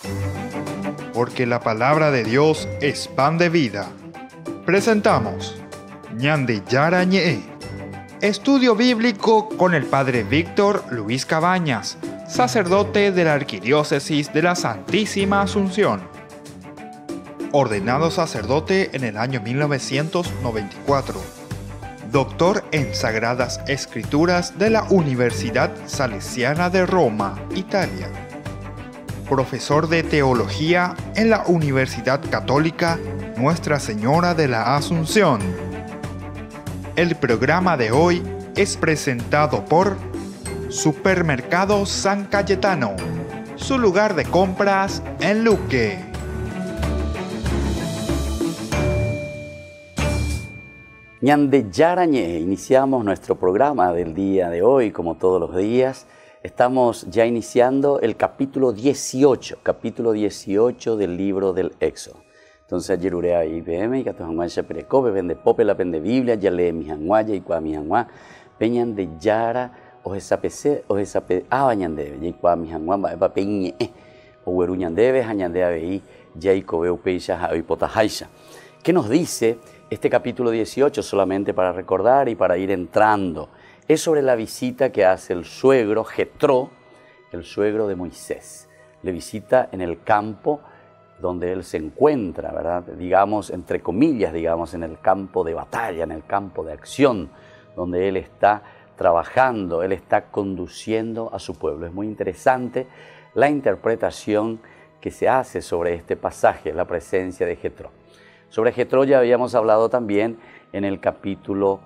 Porque la palabra de Dios es pan de vida. Presentamos Ñande Yara Ñe, estudio bíblico con el Padre Víctor Luis Cabañas, sacerdote de la Arquidiócesis de la Santísima Asunción. Ordenado sacerdote en el año 1994. Doctor en Sagradas Escrituras de la Universidad Salesiana de Roma, Italia. Profesor de Teología en la Universidad Católica Nuestra Señora de la Asunción. El programa de hoy es presentado por Supermercado San Cayetano, su lugar de compras en Luque. Ñande Yarañe, iniciamos nuestro programa del día de hoy, como todos los días. Estamos ya iniciando el capítulo 18 del libro del Éxodo. Entonces, ayer uré ahí, PM, y Cato Hanguan Shaperecobe, vende Pope, la pende Biblia, ya lee mi Hanguaya y Cua mi Hanguá, Peñan de Yara, o Esape, Abañandebe, y Cua mi Hanguán, Baepa Peñe, o Weruñandebe, Hañandebe, y Jacobe, Upeisha, y Potajaisha. ¿Qué nos dice este capítulo 18? Solamente para recordar y para ir entrando. Es sobre la visita que hace el suegro Jetro, el suegro de Moisés. Le visita en el campo donde él se encuentra, ¿verdad? Digamos, entre comillas, digamos, en el campo de batalla, en el campo de acción, donde él está trabajando, él está conduciendo a su pueblo. Es muy interesante la interpretación que se hace sobre este pasaje, la presencia de Jetro. Sobre Jetro ya habíamos hablado también en el capítulo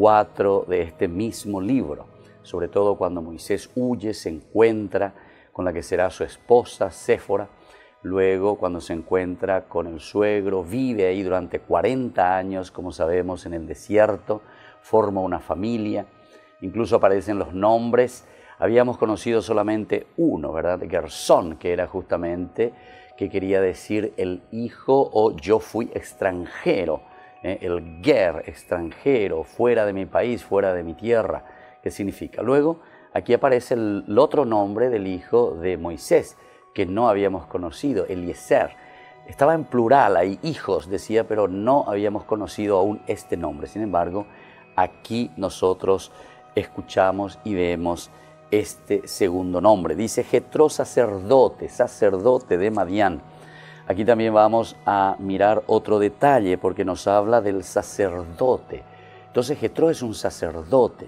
4 de este mismo libro, sobre todo cuando Moisés huye, se encuentra con la que será su esposa, Séfora, luego cuando se encuentra con el suegro, vive ahí durante 40 años, como sabemos, en el desierto, forma una familia, incluso aparecen los nombres. Habíamos conocido solamente uno, ¿verdad? Gersón, que era justamente, que quería decir el hijo o yo fui extranjero, el ger, extranjero, fuera de mi país, fuera de mi tierra. ¿Qué significa? Luego, aquí aparece el otro nombre del hijo de Moisés, que no habíamos conocido, Eliezer. Estaba en plural, hay hijos, decía, pero no habíamos conocido aún este nombre. Sin embargo, aquí nosotros escuchamos y vemos este segundo nombre. Dice Jetro, sacerdote de Madián. Aquí también vamos a mirar otro detalle porque nos habla del sacerdote. Entonces Jetro es un sacerdote.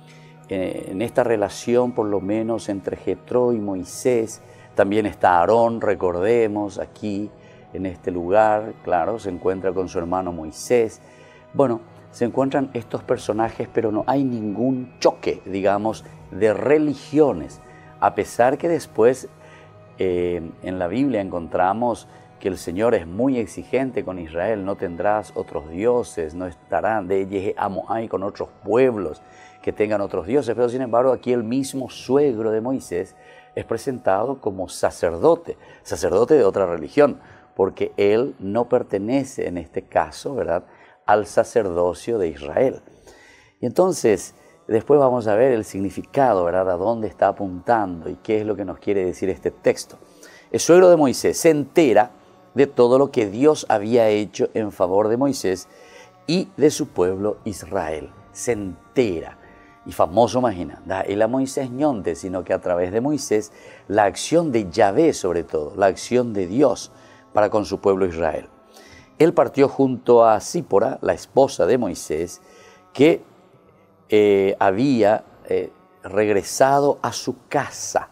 En esta relación, por lo menos entre Jetro y Moisés, también está Aarón, recordemos, aquí en este lugar, claro, se encuentra con su hermano Moisés. Bueno, se encuentran estos personajes, pero no hay ningún choque, digamos, de religiones, a pesar que después en la Biblia encontramos que el Señor es muy exigente con Israel. No tendrás otros dioses, no estarán de Yehe Amoai con otros pueblos que tengan otros dioses, pero sin embargo aquí el mismo suegro de Moisés es presentado como sacerdote de otra religión, porque él no pertenece en este caso, ¿verdad?, al sacerdocio de Israel. Y entonces, después vamos a ver el significado, ¿verdad?, a dónde está apuntando y qué es lo que nos quiere decir este texto. El suegro de Moisés se entera de todo lo que Dios había hecho en favor de Moisés y de su pueblo Israel. Se entera. Y famoso, imagina, da él a Moisés ñonte, sino que a través de Moisés, la acción de Yahvé sobre todo, la acción de Dios para con su pueblo Israel. Él partió junto a Sípora, la esposa de Moisés, que había regresado a su casa,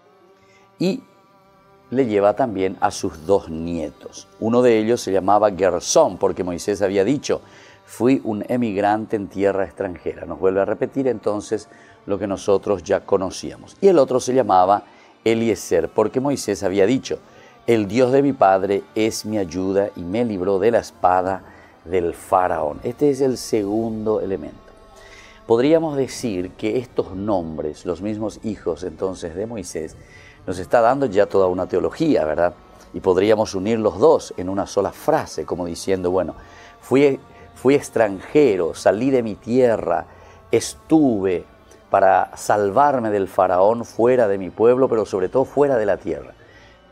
y le lleva también a sus 2 nietos. Uno de ellos se llamaba Gersón, porque Moisés había dicho, fui un emigrante en tierra extranjera. Nos vuelve a repetir entonces lo que nosotros ya conocíamos. Y el otro se llamaba Eliezer, porque Moisés había dicho, el Dios de mi padre es mi ayuda y me libró de la espada del faraón. Este es el segundo elemento. Podríamos decir que estos nombres, los mismos hijos entonces de Moisés, nos está dando ya toda una teología, ¿verdad? Y podríamos unir los dos en una sola frase, como diciendo, bueno, fui extranjero, salí de mi tierra, estuve para salvarme del faraón fuera de mi pueblo, pero sobre todo fuera de la tierra.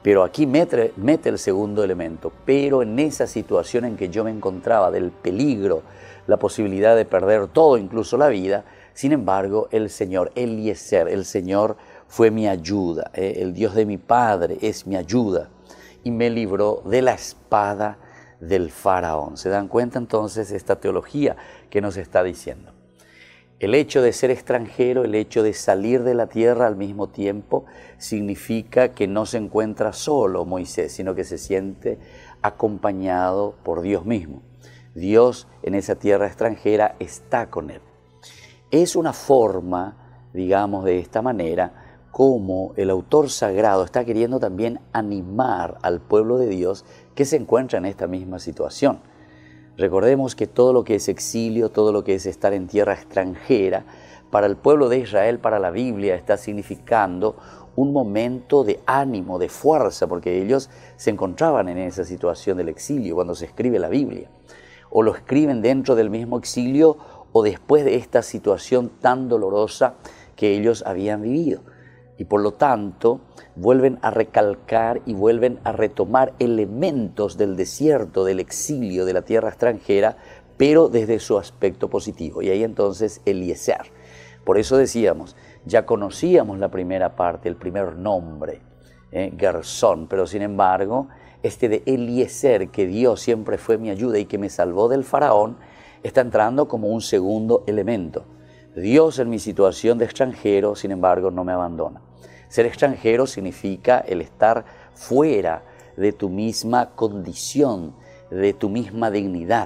Pero aquí mete el segundo elemento. Pero en esa situación en que yo me encontraba, del peligro, la posibilidad de perder todo, incluso la vida, sin embargo, el Señor, Eliezer, el Señor fue mi ayuda. El Dios de mi padre es mi ayuda. Y me libró de la espada del faraón. ¿Se dan cuenta entonces esta teología que nos está diciendo? El hecho de ser extranjero, el hecho de salir de la tierra al mismo tiempo, significa que no se encuentra solo Moisés, sino que se siente acompañado por Dios mismo. Dios en esa tierra extranjera está con él. Es una forma, digamos de esta manera, como el autor sagrado está queriendo también animar al pueblo de Dios que se encuentra en esta misma situación. Recordemos que todo lo que es exilio, todo lo que es estar en tierra extranjera, para el pueblo de Israel, para la Biblia, está significando un momento de ánimo, de fuerza, porque ellos se encontraban en esa situación del exilio cuando se escribe la Biblia. O lo escriben dentro del mismo exilio o después de esta situación tan dolorosa que ellos habían vivido. Y por lo tanto, vuelven a recalcar y vuelven a retomar elementos del desierto, del exilio, de la tierra extranjera, pero desde su aspecto positivo. Y ahí entonces Eliezer. Por eso decíamos, ya conocíamos la primera parte, el primer nombre, Gersón, pero sin embargo, este de Eliezer, que Dios siempre fue mi ayuda y que me salvó del faraón, está entrando como un segundo elemento. Dios en mi situación de extranjero, sin embargo, no me abandona. Ser extranjero significa el estar fuera de tu misma condición, de tu misma dignidad.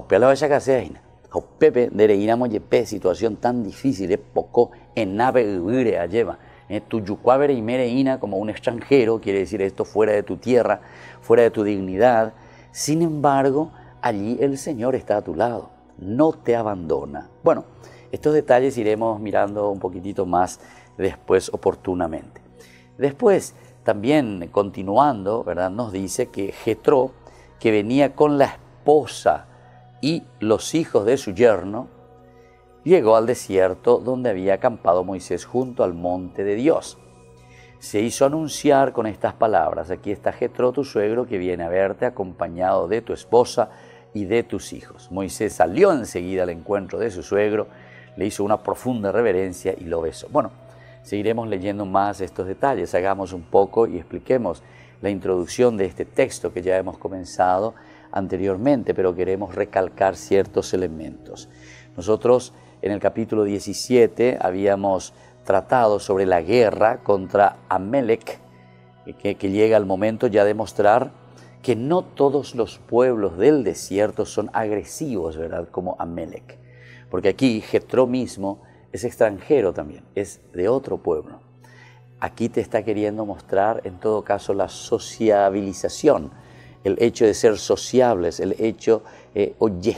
Situación tan difícil, poco en nave lleva. Tuyucuávere y mereína como un extranjero, quiere decir esto fuera de tu tierra, fuera de tu dignidad. Sin embargo, allí el Señor está a tu lado, no te abandona. Bueno, estos detalles iremos mirando un poquitito más después oportunamente. Después, también continuando, ¿verdad? Nos dice que Jetro, que venía con la esposa y los hijos de su yerno, llegó al desierto donde había acampado Moisés junto al monte de Dios. Se hizo anunciar con estas palabras: aquí está Jetro, tu suegro, que viene a verte acompañado de tu esposa y de tus hijos. Moisés salió enseguida al encuentro de su suegro, le hizo una profunda reverencia y lo besó. Bueno, seguiremos leyendo más estos detalles, hagamos un poco y expliquemos la introducción de este texto que ya hemos comenzado anteriormente, pero queremos recalcar ciertos elementos. Nosotros en el capítulo 17 habíamos tratado sobre la guerra contra Amalek, que llega el momento ya de mostrar que no todos los pueblos del desierto son agresivos, ¿verdad?, como Amalek. Porque aquí Jetro mismo es extranjero también, es de otro pueblo. Aquí te está queriendo mostrar, en todo caso, la sociabilización, el hecho de ser sociables, el hecho, es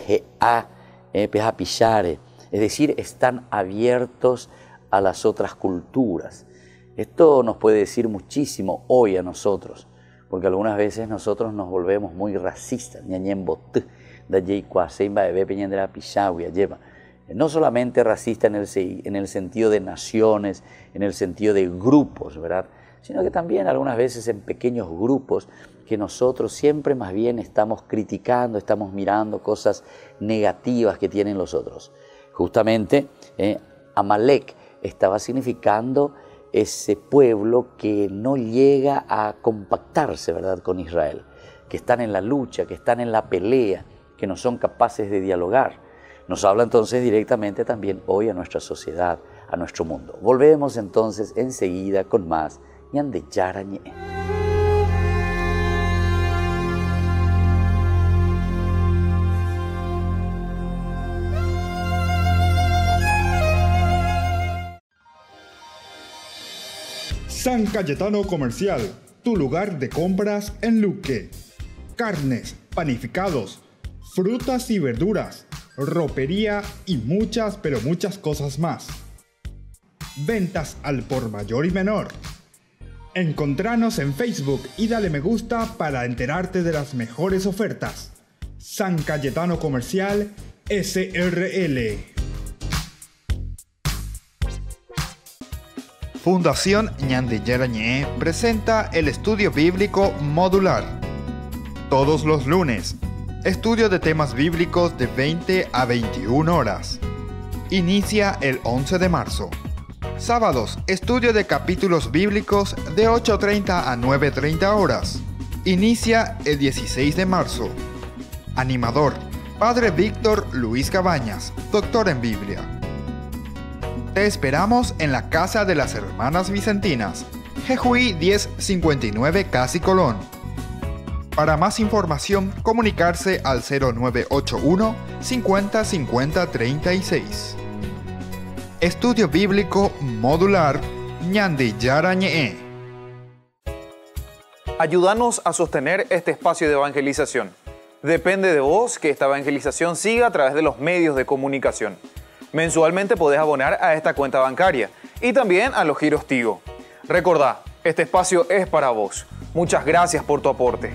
decir, están abiertos a las otras culturas. Esto nos puede decir muchísimo hoy a nosotros, porque algunas veces nosotros nos volvemos muy racistas. No solamente racista en el sentido de naciones, en el sentido de grupos, ¿verdad?, sino que también algunas veces en pequeños grupos que nosotros siempre más bien estamos criticando, estamos mirando cosas negativas que tienen los otros. Justamente Amalek estaba significando ese pueblo que no llega a compactarse, ¿verdad?, con Israel, que están en la lucha, que están en la pelea, que no son capaces de dialogar. Nos habla entonces directamente también hoy a nuestra sociedad, a nuestro mundo. Volvemos entonces enseguida con más Ñande Yarañe. San Cayetano Comercial, tu lugar de compras en Luque. Carnes, panificados, frutas y verduras, ropería y muchas, pero muchas cosas más. Ventas al por mayor y menor. Encontranos en Facebook y dale me gusta para enterarte de las mejores ofertas. San Cayetano Comercial SRL. Fundación Ñande Yarañé presenta el estudio bíblico modular. Todos los lunes, estudio de temas bíblicos de 20 a 21 horas. Inicia el 11 de marzo. Sábados, estudio de capítulos bíblicos de 8:30 a 9:30 horas. Inicia el 16 de marzo. Animador, Padre Víctor Luis Cabañas, doctor en Biblia. Te esperamos en la Casa de las Hermanas Vicentinas, Jejuí 1059 Casi Colón. Para más información, comunicarse al 0981 50 50 36. Estudio Bíblico Modular Ñande Yarañé. Ayúdanos a sostener este espacio de evangelización. Depende de vos que esta evangelización siga a través de los medios de comunicación. Mensualmente podés abonar a esta cuenta bancaria y también a los giros Tigo. Recordá, este espacio es para vos. Muchas gracias por tu aporte.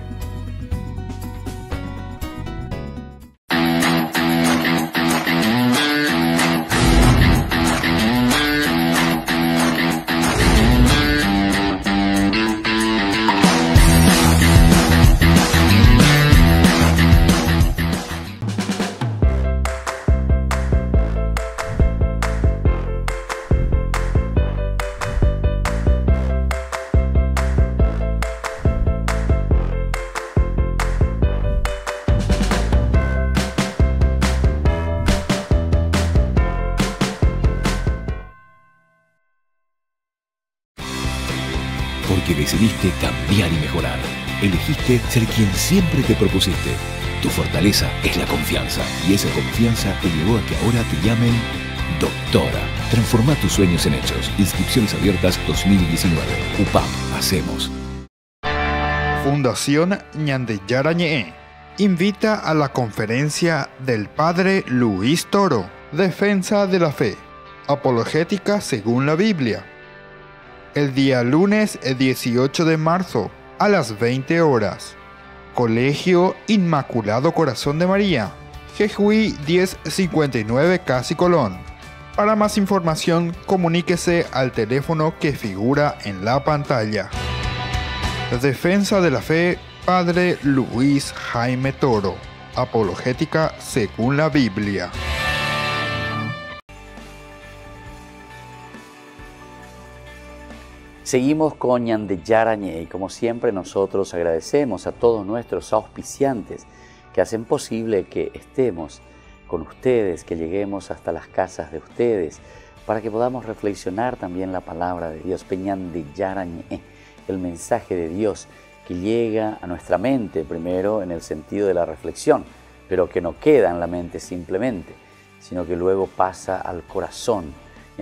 Porque decidiste cambiar y mejorar. Elegiste ser quien siempre te propusiste. Tu fortaleza es la confianza. Y esa confianza te llevó a que ahora te llamen doctora. Transforma tus sueños en hechos. Inscripciones abiertas 2019. UPAP. Hacemos. Fundación Ñande Yarañé invita a la conferencia del Padre Luis Toro, Defensa de la Fe, Apologética según la Biblia. El día lunes 18 de marzo a las 20 horas. Colegio Inmaculado Corazón de María, Jejuí 1059 Casi Colón. Para más información, comuníquese al teléfono que figura en la pantalla. Defensa de la Fe, Padre Luis Jaime Toro, Apologética según la Biblia. Seguimos con Ñande Yarañé y como siempre nosotros agradecemos a todos nuestros auspiciantes que hacen posible que estemos con ustedes, que lleguemos hasta las casas de ustedes para que podamos reflexionar también la palabra de Dios. Ñande Yarañé, el mensaje de Dios que llega a nuestra mente primero en el sentido de la reflexión, pero que no queda en la mente simplemente, sino que luego pasa al corazón.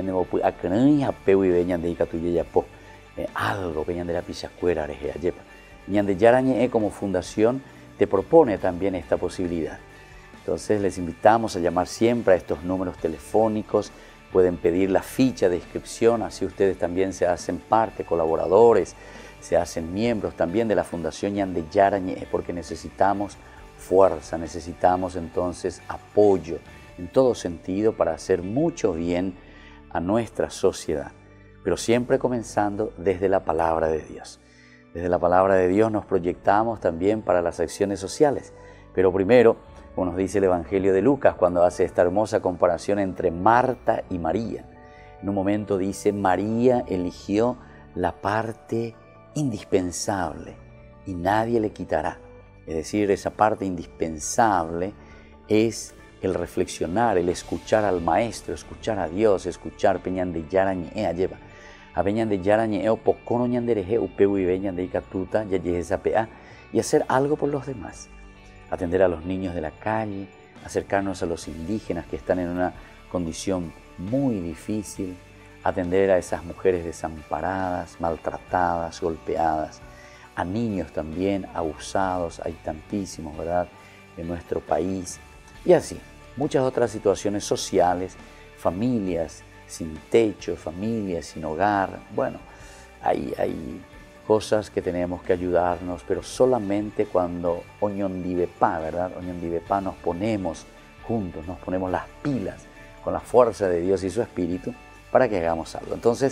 Algo que Ñande la Pichacuera Arejeayepa. Ñande Yarañé como fundación te propone también esta posibilidad. Entonces les invitamos a llamar siempre a estos números telefónicos. Pueden pedir la ficha de inscripción, así ustedes también se hacen parte, colaboradores, se hacen miembros también de la Fundación Ñande Yarañé, porque necesitamos fuerza, necesitamos entonces apoyo en todo sentido para hacer mucho bien a nuestra sociedad. Pero siempre comenzando desde la palabra de Dios. Desde la palabra de Dios nos proyectamos también para las acciones sociales. Pero primero, como nos dice el Evangelio de Lucas cuando hace esta hermosa comparación entre Marta y María. En un momento dice, María eligió la parte indispensable y nadie le quitará. Es decir, esa parte indispensable es el reflexionar, el escuchar al Maestro, escuchar a Dios, escuchar Ñande Yarañé lleva. A Ñande Yarañé pocono ñandereje upeu y Ñande Ikatuta yayesapea y hacer algo por los demás. Atender a los niños de la calle, acercarnos a los indígenas que están en una condición muy difícil, atender a esas mujeres desamparadas, maltratadas, golpeadas, a niños también abusados, hay tantísimos, ¿verdad?, en nuestro país, y así, muchas otras situaciones sociales, familias sin techo, familias sin hogar. Bueno, hay cosas que tenemos que ayudarnos, pero solamente cuando Oñondivepa, ¿verdad? Oñondivepa nos ponemos juntos, nos ponemos las pilas con la fuerza de Dios y su Espíritu para que hagamos algo. Entonces,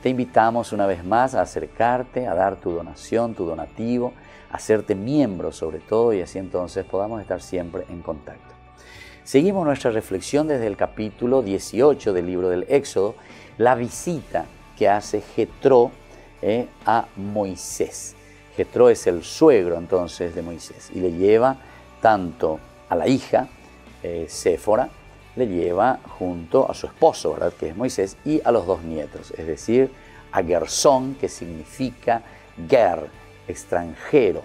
te invitamos una vez más a acercarte, a dar tu donación, tu donativo, a hacerte miembro sobre todo, y así entonces podamos estar siempre en contacto. Seguimos nuestra reflexión desde el capítulo 18 del libro del Éxodo, la visita que hace Jetro a Moisés. Jetro es el suegro entonces de Moisés y le lleva tanto a la hija, Séfora, le lleva junto a su esposo, ¿verdad?, que es Moisés, y a los dos nietos, es decir, a Gersón, que significa Ger, extranjero,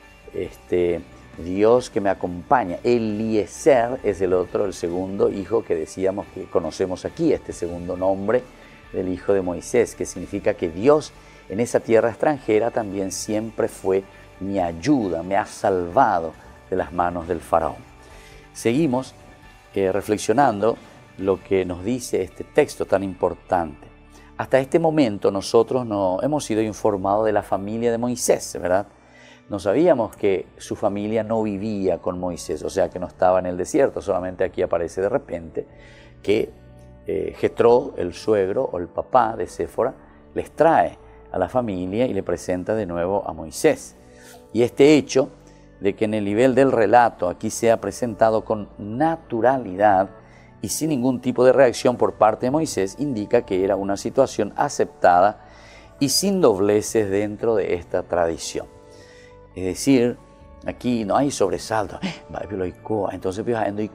Dios que me acompaña. Eliezer es el otro, el segundo hijo que decíamos que conocemos aquí, este segundo nombre del hijo de Moisés, que significa que Dios en esa tierra extranjera también siempre fue mi ayuda, me ha salvado de las manos del faraón. Seguimos reflexionando lo que nos dice este texto tan importante. Hasta este momento nosotros no hemos sido informados de la familia de Moisés, ¿verdad? No sabíamos que su familia no vivía con Moisés, o sea que no estaba en el desierto. Solamente aquí aparece de repente que Jetro, el suegro o el papá de Séfora, les trae a la familia y le presenta de nuevo a Moisés. Y este hecho de que en el nivel del relato aquí sea presentado con naturalidad y sin ningún tipo de reacción por parte de Moisés, indica que era una situación aceptada y sin dobleces dentro de esta tradición. Es decir, aquí no hay sobresalto. Entonces,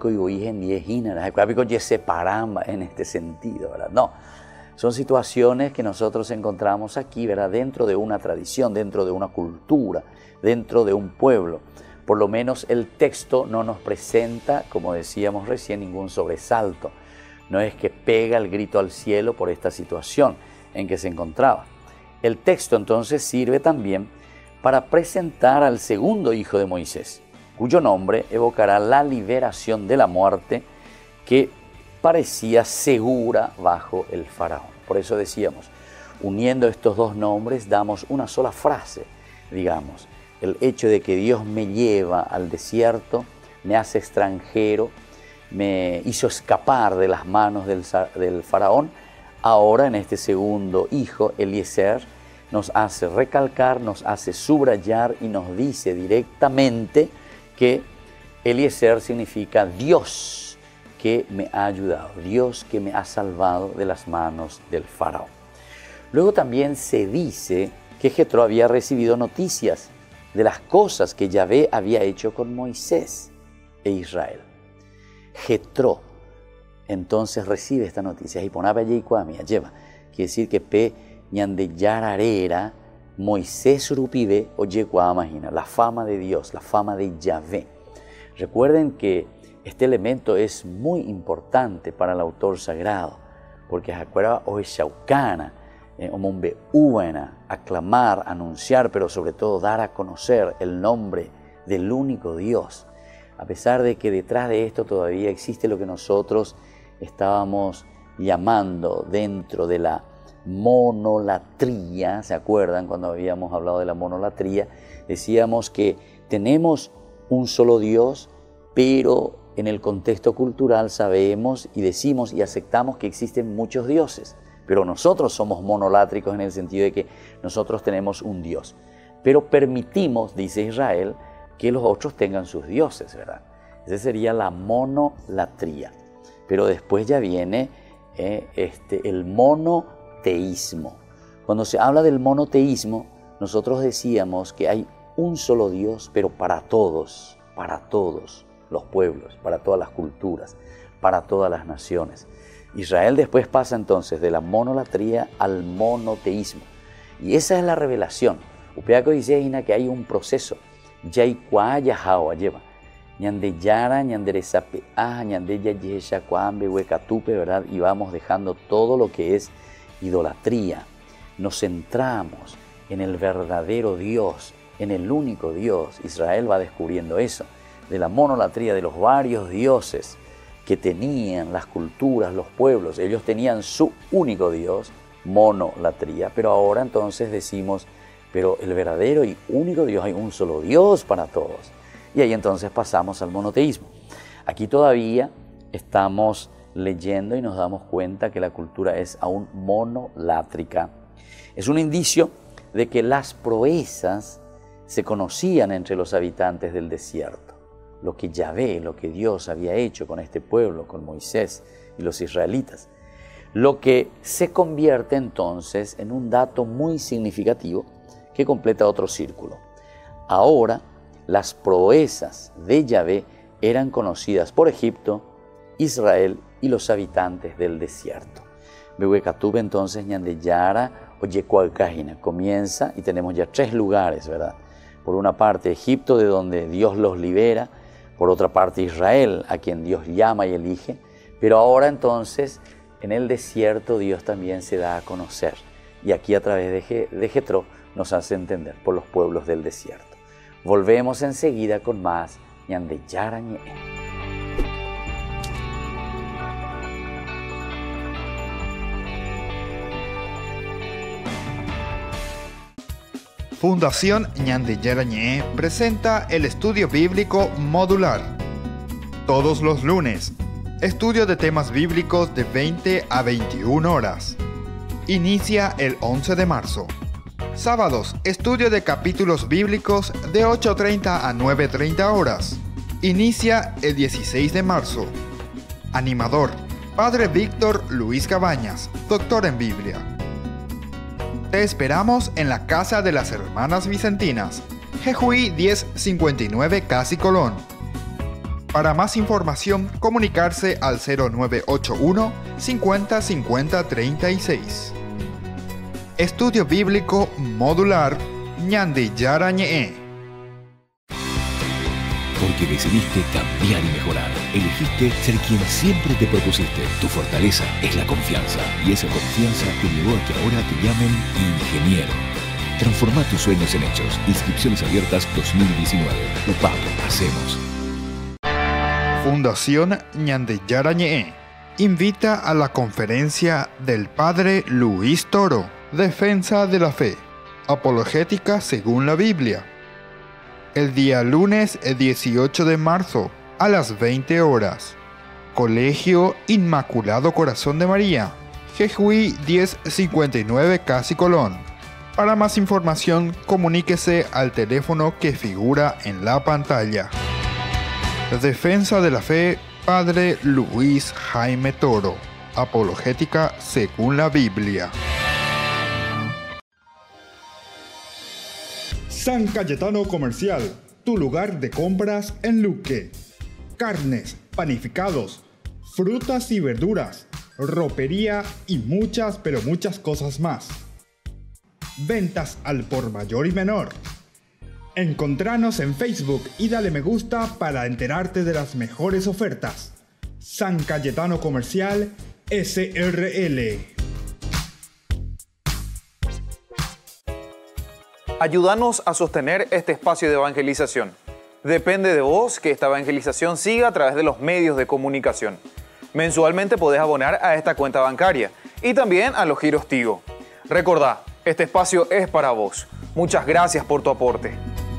en este sentido, ¿verdad? No, son situaciones que nosotros encontramos aquí, ¿verdad?, dentro de una tradición, dentro de una cultura, dentro de un pueblo. Por lo menos el texto no nos presenta, como decíamos recién, ningún sobresalto. No es que pega el grito al cielo por esta situación en que se encontraba. El texto entonces sirve también para presentar al segundo hijo de Moisés, cuyo nombre evocará la liberación de la muerte que parecía segura bajo el faraón. Por eso decíamos, uniendo estos dos nombres damos una sola frase, digamos. El hecho de que Dios me lleva al desierto, me hace extranjero, me hizo escapar de las manos del faraón, ahora en este segundo hijo, Eliezer, nos hace recalcar, nos hace subrayar y nos dice directamente que Eliezer significa Dios que me ha ayudado, Dios que me ha salvado de las manos del faraón. Luego también se dice que Jetro había recibido noticias de las cosas que Yahvé había hecho con Moisés e Israel. Jetro entonces recibe esta noticia y ponaba allí cuamia lleva, quiere decir que pe ñande yararera Moisés rupibe oye imagina la fama de Dios, la fama de Yahvé. Recuerden que este elemento es muy importante para el autor sagrado, porque acuerda hoy Shaucana, aclamar, anunciar, pero sobre todo dar a conocer el nombre del único Dios. A pesar de que detrás de esto todavía existe lo que nosotros estábamos llamando dentro de la monolatría, ¿se acuerdan cuando habíamos hablado de la monolatría? Decíamos que tenemos un solo Dios, pero en el contexto cultural sabemos y decimos y aceptamos que existen muchos dioses. Pero nosotros somos monolátricos en el sentido de que nosotros tenemos un Dios. Pero permitimos, dice Israel, que los otros tengan sus dioses, ¿verdad? Esa sería la monolatría. Pero después ya viene el monoteísmo. Cuando se habla del monoteísmo, nosotros decíamos que hay un solo Dios, pero para todos los pueblos, para todas las culturas, para todas las naciones. Israel después pasa entonces de la monolatría al monoteísmo. Y esa es la revelación. Upeaco dice que hay un proceso. Yaikua yahao lleva. Ñande yara, ñandere sape, ñande yayesha cuambe, huecatupe, ¿verdad? Y vamos dejando todo lo que es idolatría. Nos centramos en el verdadero Dios, en el único Dios. Israel va descubriendo eso. De la monolatría, de los varios dioses que tenían las culturas, los pueblos. Ellos tenían su único Dios, monolatría, pero ahora entonces decimos, pero el verdadero y único Dios, hay un solo Dios para todos. Y ahí entonces pasamos al monoteísmo. Aquí todavía estamos leyendo y nos damos cuenta que la cultura es aún monolátrica. Es un indicio de que las proezas se conocían entre los habitantes del desierto. Lo que Yahvé, lo que Dios había hecho con este pueblo, con Moisés y los israelitas. Lo que se convierte entonces en un dato muy significativo que completa otro círculo. Ahora, las proezas de Yahvé eran conocidas por Egipto, Israel y los habitantes del desierto. Behuecatub entonces Ñandeyara o Yecualcágina comienza y tenemos ya 3 lugares, ¿verdad? Por una parte Egipto, de donde Dios los libera, por otra parte Israel, a quien Dios llama y elige, pero ahora entonces en el desierto Dios también se da a conocer, y aquí a través de Jetro nos hace entender por los pueblos del desierto. Volvemos enseguida con más Ñandeyara Ñe. Fundación Ñandeyara Ñe presenta el estudio bíblico modular. Todos los lunes, estudio de temas bíblicos de 20 a 21 horas. Inicia el 11 de marzo. Sábados, estudio de capítulos bíblicos de 8:30 a 9:30 horas. Inicia el 16 de marzo. Animador, Padre Víctor Luis Cabañas, doctor en Biblia. Te esperamos en la Casa de las Hermanas Vicentinas, Jejuí 1059 Casi Colón. Para más información, comunicarse al 0981 50 50 36. Estudio Bíblico Modular Ñandeyara Ñe. Porque decidiste cambiar y mejorar. Elegiste ser quien siempre te propusiste. Tu fortaleza es la confianza. Y esa confianza te llevó a que ahora te llamen ingeniero. Transforma tus sueños en hechos. Inscripciones abiertas 2019. UPAP, hacemos. Fundación Ñandeyara Ñe invita a la conferencia del Padre Luis Toro, Defensa de la Fe, Apologética según la Biblia. El día lunes 18 de marzo a las 20 horas. Colegio Inmaculado Corazón de María, Jejuí 1059 Casi Colón. Para más información, comuníquese al teléfono que figura en la pantalla. Defensa de la Fe, Padre Luis Jaime Toro, Apologética según la Biblia. San Cayetano Comercial, tu lugar de compras en Luque. Carnes, panificados, frutas y verduras, ropería y muchas, pero muchas cosas más. Ventas al por mayor y menor. Encontranos en Facebook y dale me gusta para enterarte de las mejores ofertas. San Cayetano Comercial, SRL. Ayúdanos a sostener este espacio de evangelización. Depende de vos que esta evangelización siga a través de los medios de comunicación. Mensualmente podés abonar a esta cuenta bancaria y también a los giros Tigo. Recordá, este espacio es para vos. Muchas gracias por tu aporte.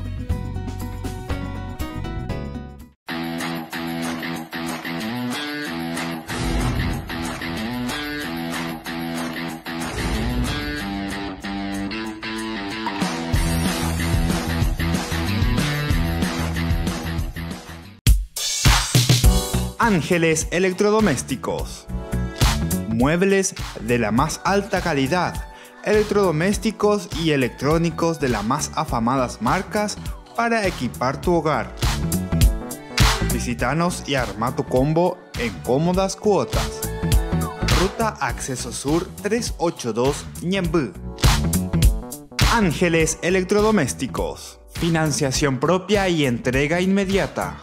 Ángeles Electrodomésticos. Muebles de la más alta calidad, electrodomésticos y electrónicos de las más afamadas marcas para equipar tu hogar. Visítanos y arma tu combo en cómodas cuotas. Ruta Acceso Sur 382 Ñembú. Ángeles Electrodomésticos. Financiación propia y entrega inmediata.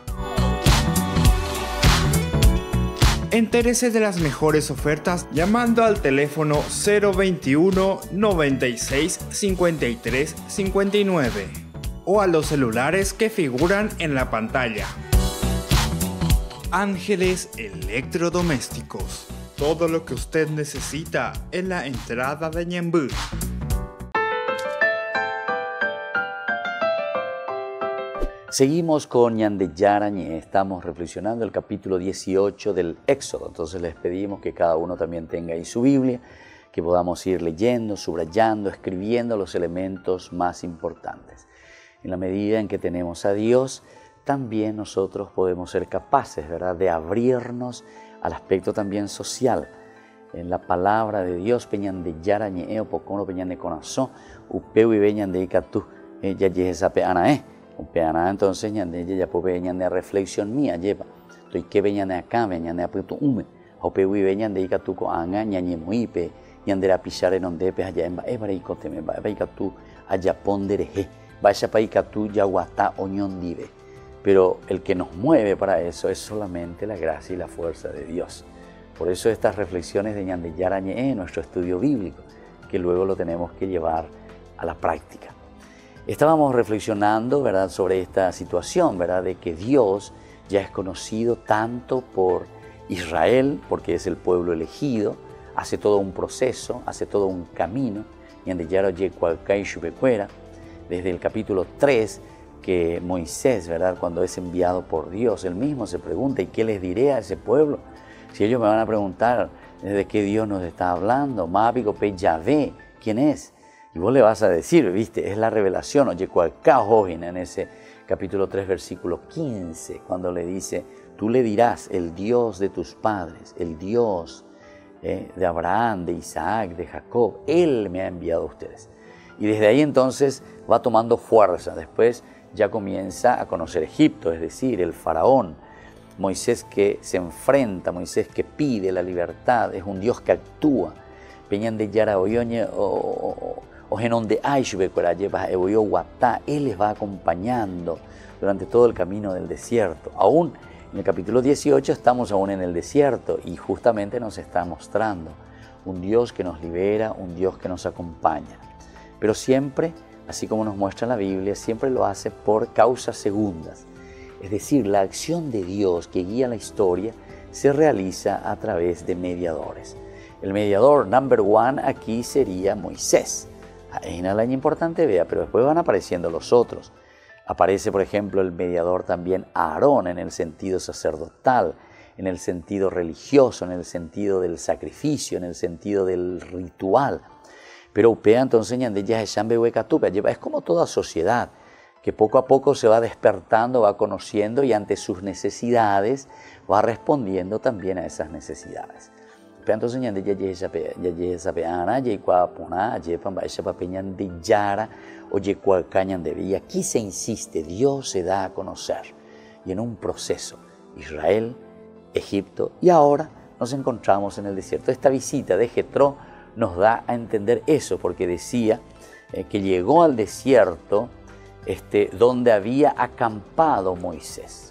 Entérese de las mejores ofertas llamando al teléfono 021 96 53 59 o a los celulares que figuran en la pantalla. Ángeles Electrodomésticos. Todo lo que usted necesita en la entrada de Ñembú. Seguimos con Ñandeyara Ñe. Estamos reflexionando el capítulo 18 del Éxodo. Entonces les pedimos que cada uno también tenga ahí su Biblia, que podamos ir leyendo, subrayando, escribiendo los elementos más importantes. En la medida en que tenemos a Dios, también nosotros podemos ser capaces, ¿verdad?, de abrirnos al aspecto también social. En la palabra de Dios, peñan de yara ñeo, pocono peñan de corazón, upeu y beñan de icatú, ya esa peana, peana entonces ñan de ya peñan de reflexión mía, lleva, estoy que beñan de acá, beñan de apunto hume, upeu y beñan de icatú con anga, ñañe muipe, ñan de la pisar en donde pe allá en para icote me va icatú, allá pondereje, vaya para icatú, yaguatá, oñón dive. Pero el que nos mueve para eso es solamente la gracia y la fuerza de Dios. Por eso estas reflexiones de Ñan de Yarañe, nuestro estudio bíblico, que luego lo tenemos que llevar a la práctica. Estábamos reflexionando, ¿verdad?, sobre esta situación, ¿verdad?, de que Dios ya es conocido tanto por Israel, porque es el pueblo elegido, hace todo un proceso, hace todo un camino. Ñan de Yarañe cualcay chupecuera, desde el capítulo 3, que Moisés, ¿verdad?, cuando es enviado por Dios, él mismo se pregunta, ¿y qué les diré a ese pueblo? Si ellos me van a preguntar de qué Dios nos está hablando, Mápico Pe Yahvé, ¿quién es? Y vos le vas a decir, viste, es la revelación, oye, en ese capítulo 3, versículo 15, cuando le dice, tú le dirás, el Dios de tus padres, el Dios de Abraham, de Isaac, de Jacob, Él me ha enviado a ustedes. Y desde ahí entonces va tomando fuerza, después ya comienza a conocer Egipto, es decir, el faraón. Moisés que se enfrenta, Moisés que pide la libertad, es un Dios que actúa. Peñan de Yara Oyoñe o Genón de Aishbe, Él les va acompañando durante todo el camino del desierto. Aún en el capítulo 18 estamos aún en el desierto y justamente nos está mostrando un Dios que nos libera, un Dios que nos acompaña. Pero siempre, así como nos muestra la Biblia, siempre lo hace por causas segundas. Es decir, la acción de Dios que guía la historia se realiza a través de mediadores. El mediador number one aquí sería Moisés. Es una línea importante, vea, pero después van apareciendo los otros. Aparece, por ejemplo, el mediador también Aarón en el sentido sacerdotal, en el sentido religioso, en el sentido del sacrificio, en el sentido del ritual. Pero upea entonces es como toda sociedad que poco a poco se va despertando, va conociendo y ante sus necesidades va respondiendo también a esas necesidades. Entonces y aquí se insiste, Dios se da a conocer y en un proceso, Israel, Egipto y ahora nos encontramos en el desierto. Esta visita de Jetro nos da a entender eso, porque decía que llegó al desierto donde había acampado Moisés,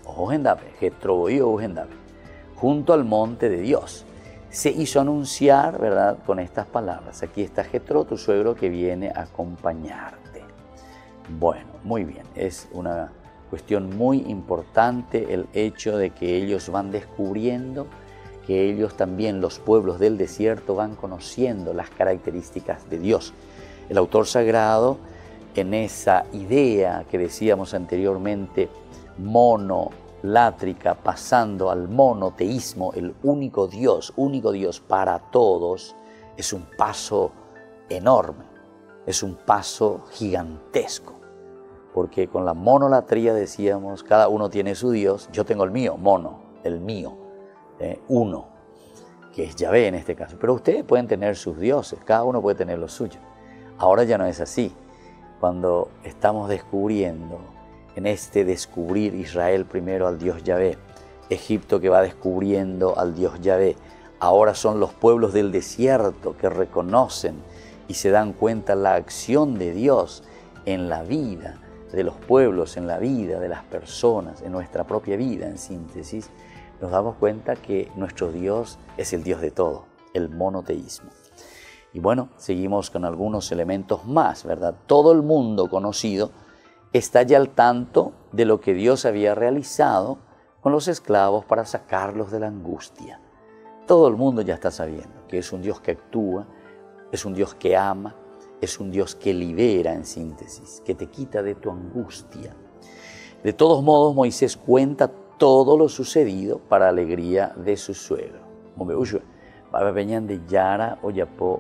junto al monte de Dios. Se hizo anunciar, ¿verdad?, con estas palabras. Aquí está Jetro, tu suegro, que viene a acompañarte. Bueno, muy bien, es una cuestión muy importante el hecho de que ellos van descubriendo, que ellos también, los pueblos del desierto, van conociendo las características de Dios. El autor sagrado, en esa idea que decíamos anteriormente, monolátrica, pasando al monoteísmo, el único Dios para todos, es un paso enorme, es un paso gigantesco. Porque con la monolatría decíamos, cada uno tiene su Dios, yo tengo el mío, el mío, uno, que es Yahvé en este caso. Pero ustedes pueden tener sus dioses, cada uno puede tener lo suyo. Ahora ya no es así. Cuando estamos descubriendo, en este descubrir Israel primero al Dios Yahvé, Egipto que va descubriendo al Dios Yahvé, ahora son los pueblos del desierto que reconocen y se dan cuenta la acción de Dios en la vida de los pueblos, en la vida de las personas, en nuestra propia vida, en síntesis, nos damos cuenta que nuestro Dios es el Dios de todo, el monoteísmo. Y bueno, seguimos con algunos elementos más, ¿verdad? Todo el mundo conocido está ya al tanto de lo que Dios había realizado con los esclavos para sacarlos de la angustia. Todo el mundo ya está sabiendo que es un Dios que actúa, es un Dios que ama, es un Dios que libera en síntesis, que te quita de tu angustia. De todos modos, Moisés cuenta todo lo sucedido para alegría de su suegro. De Yara Oyapo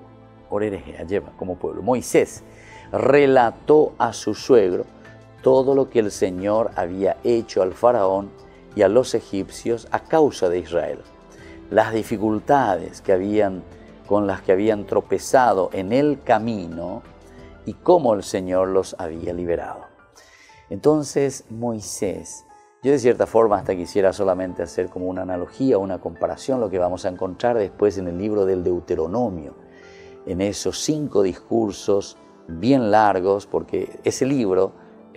Orereje, lleva como pueblo. Moisés relató a su suegro todo lo que el Señor había hecho al faraón y a los egipcios a causa de Israel. Las dificultades con las que habían tropezado en el camino y cómo el Señor los había liberado. Entonces Moisés, yo de cierta forma hasta quisiera solamente hacer como una analogía, una comparación, lo que vamos a encontrar después en el libro del Deuteronomio, en esos 5 discursos bien largos, porque ese libro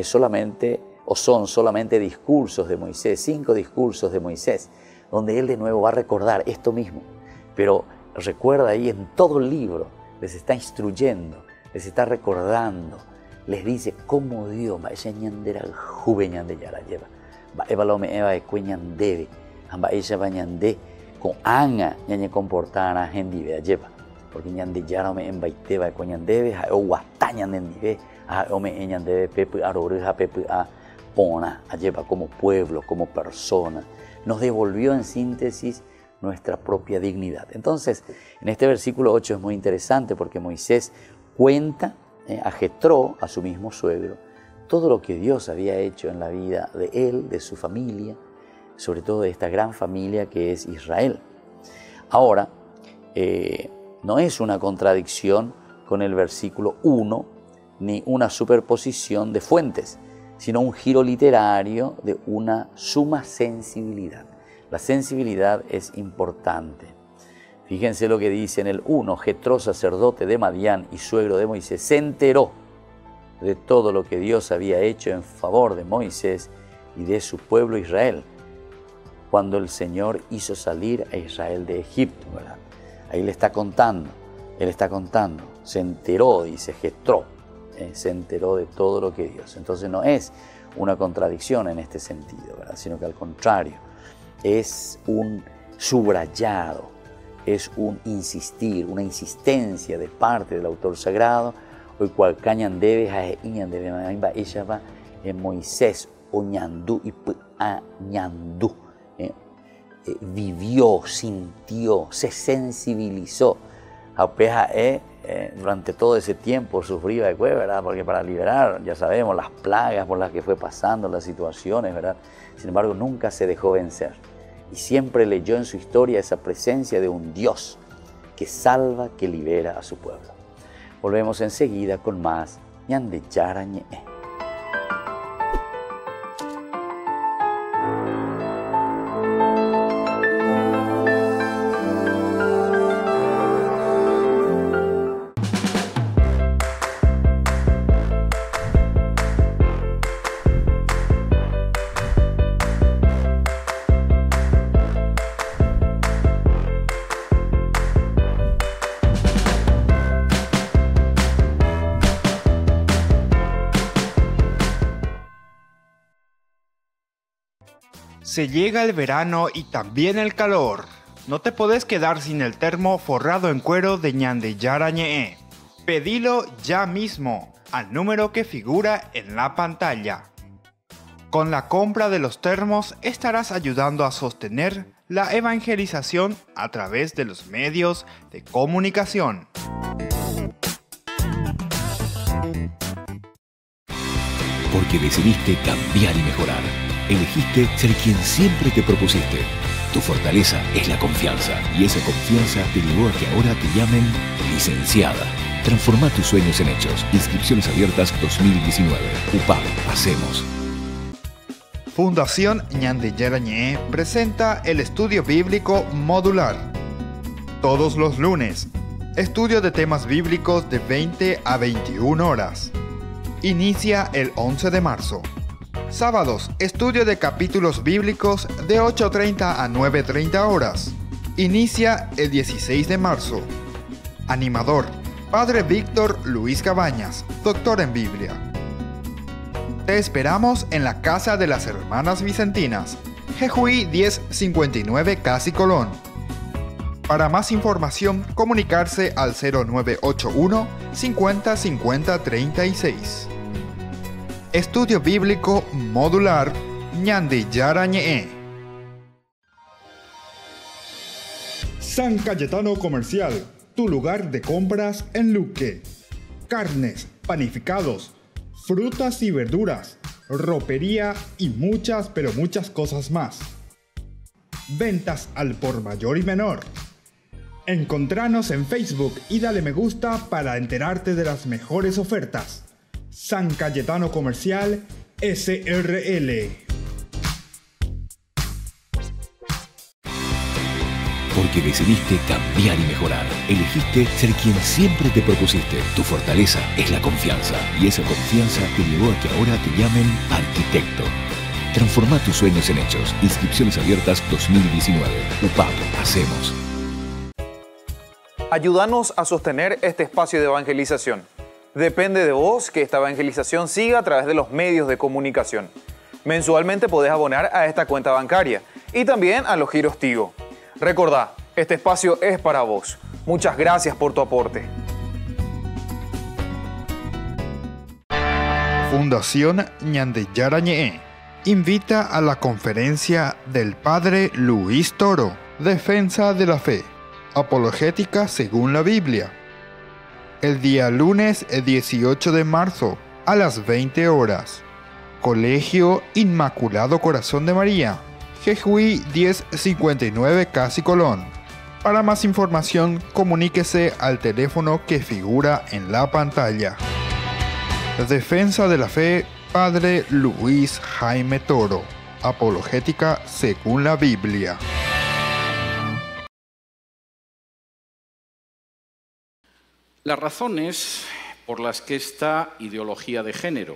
son solamente discursos de Moisés, 5 discursos de Moisés, donde él de nuevo va a recordar esto mismo, pero recuerda ahí en todo el libro, les está instruyendo, les está recordando, les dice cómo Dios va a ñandera juve ñande yara lleva, va evalome eva e cueñandebe, amba ella va ñande con anga ñañe comportara gendive lleva, porque ñande yara me embaiteba e cueñandebe ha o guataña nendive ha o me ñandebe pepe aroruja pepe a pona lleva como pueblo, como persona, nos devolvió en síntesis nuestra propia dignidad. Entonces, en este versículo 8 es muy interesante porque Moisés cuenta a Jetro, a su mismo suegro, todo lo que Dios había hecho en la vida de él, de su familia, sobre todo de esta gran familia que es Israel. Ahora, no es una contradicción con el versículo 1, ni una superposición de fuentes, sino un giro literario de una suma sensibilidad. La sensibilidad es importante. Fíjense lo que dice en el 1, Jetro, sacerdote de Madián y suegro de Moisés, se enteró de todo lo que Dios había hecho en favor de Moisés y de su pueblo Israel, cuando el Señor hizo salir a Israel de Egipto, ¿verdad? Ahí él está contando, se enteró, dice Jetro, se enteró de todo lo que Dios. Entonces no es una contradicción en este sentido, ¿verdad? Sino que al contrario, es un subrayado, es un insistir, una insistencia de parte del autor sagrado, hoy cual cañan debe a debe ella va en Moisés o ñandú y a ñandú, vivió, sintió, se sensibilizó, apeja durante todo ese tiempo sufría de cueva, ¿verdad? Porque para liberar, ya sabemos, las plagas por las que fue pasando, las situaciones, ¿verdad? Sin embargo, nunca se dejó vencer y siempre leyó en su historia esa presencia de un Dios que salva, que libera a su pueblo. Volvemos enseguida con más ñande yarañe. Se llega el verano y también el calor. No te podés quedar sin el termo forrado en cuero de ñande yarañe. Pedilo ya mismo al número que figura en la pantalla. Con la compra de los termos estarás ayudando a sostener la evangelización a través de los medios de comunicación. Porque decidiste cambiar y mejorar. Elegiste ser quien siempre te propusiste. Tu fortaleza es la confianza, y esa confianza te llevó a que ahora te llamen licenciada. Transforma tus sueños en hechos. Inscripciones abiertas 2019. UPAB, hacemos. Fundación ñande yarañe presenta el estudio bíblico modular. Todos los lunes, estudio de temas bíblicos de 20 a 21 horas. Inicia el 11 de marzo. Sábados, estudio de capítulos bíblicos de 8:30 a 9:30 horas. Inicia el 16 de marzo. Animador, Padre Víctor Luis Cabañas, doctor en Biblia. Te esperamos en la Casa de las Hermanas Vicentinas, Jejuí 1059 Casi Colón. Para más información, comunicarse al 0981 50 50 36. Estudio Bíblico Modular ñande yarañe. San Cayetano Comercial, tu lugar de compras en Luque. Carnes, panificados, frutas y verduras, ropería y muchas pero muchas cosas más. Ventas al por mayor y menor. Encontranos en Facebook y dale me gusta para enterarte de las mejores ofertas. San Cayetano Comercial SRL. Porque decidiste cambiar y mejorar. Elegiste ser quien siempre te propusiste. Tu fortaleza es la confianza. Y esa confianza te llevó a que ahora te llamen arquitecto. Transforma tus sueños en hechos. Inscripciones abiertas 2019. UPAP. Hacemos. Ayúdanos a sostener este espacio de evangelización. Depende de vos que esta evangelización siga a través de los medios de comunicación. Mensualmente podés abonar a esta cuenta bancaria y también a los giros Tigo. Recordá, este espacio es para vos. Muchas gracias por tu aporte. Fundación Ñandeyarañe invita a la conferencia del Padre Luis Toro, Defensa de la Fe, Apologética según la Biblia. El día lunes 18 de marzo a las 20 horas. Colegio Inmaculado Corazón de María, Jejuí 1059 Casi Colón. Para más información, comuníquese al teléfono que figura en la pantalla. Defensa de la Fe, Padre Luis Jaime Toro. Apologética según la Biblia. Las razones por las que esta ideología de género